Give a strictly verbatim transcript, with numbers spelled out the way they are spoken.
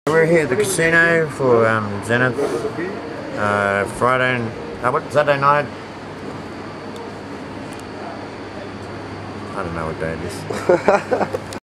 We're here at the casino for um, Zenith, uh, Friday and uh, what, Saturday night. I don't know what day it is.